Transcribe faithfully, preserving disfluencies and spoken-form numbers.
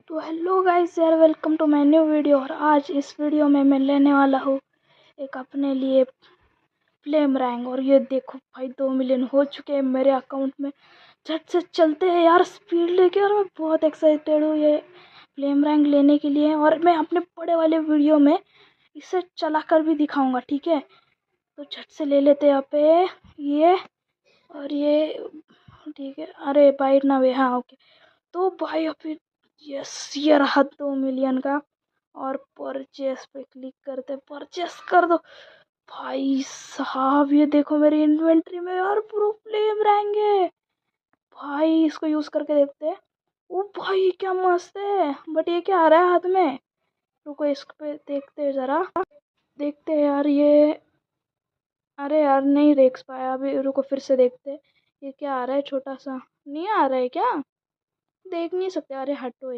तो hello guys यार, welcome to my new video. और आज इस वीडियो में मैं लेने वाला हूँ एक अपने लिए फ्लेम रैंक। और ये देखो भाई, दो मिलियन हो चुके हैं मेरे अकाउंट में। झट से चलते हैं यार, स्पीड लेके। और मैं बहुत एक्साइटेड हूँ ये फ्लेम रैंक लेने के लिए। और मैं अपने बड़े वाले वीडियो में इसे चला कर भी दिखाऊंगा, ठीक है। तो झट से ले लेते हैं यहाँ पे ये और ये, ठीक है। अरे बाइट ना वे, हाँ ओके। तो भाई अभी यस, ये रहा दो मिलियन का। और परचेस पे क्लिक करते, परचेस कर दो भाई साहब। ये देखो मेरी इन्वेंट्री में यार प्रो फ्लेम रैंक है भाई। इसको यूज करके देखते हैं। ओ भाई क्या मस्त है, बट ये क्या आ रहा है हाथ में। रुको इस पे देखते हैं जरा, देखते हैं यार ये। अरे यार नहीं देख पाया अभी, रुको फिर से देखते हैं। ये क्या आ रहा है, छोटा सा नहीं आ रहा है क्या, देख नहीं सकते। अरे हटो।